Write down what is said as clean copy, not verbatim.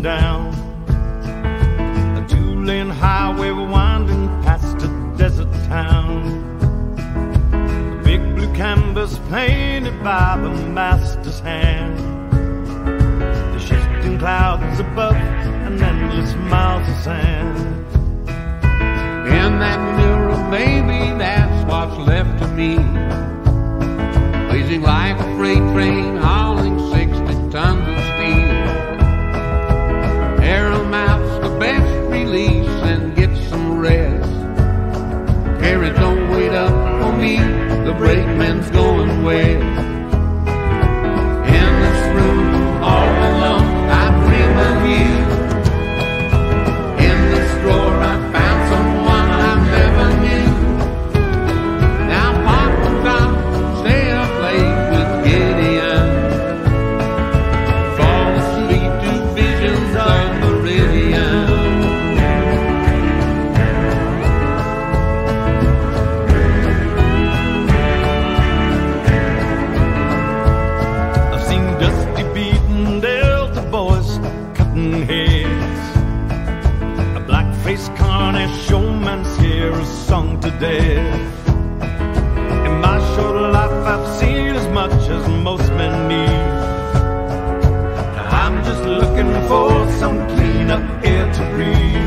down. A two-lane highway winding past a desert town. A big blue canvas painted by the master's hand. The shifting clouds above and endless miles of sand. In that mirror, maybe that's what's left of me, blazing like a freight train hauling 60 tons of steel. Air 'em out's the best release and get some rest. Carriage don't wait up for me, the brakeman's going west. In this room, all alone, I dream of you. In this drawer, I found someone I never knew. Now pop and top, stay up late with Gideon. Fall asleep to visions of Meridian. I've seen dusty beaten Delta boys cutting heads. A black-faced carny showman's here is sung to death. In my short life I've seen as much as most men need. I'm just looking for some clean up air to breathe.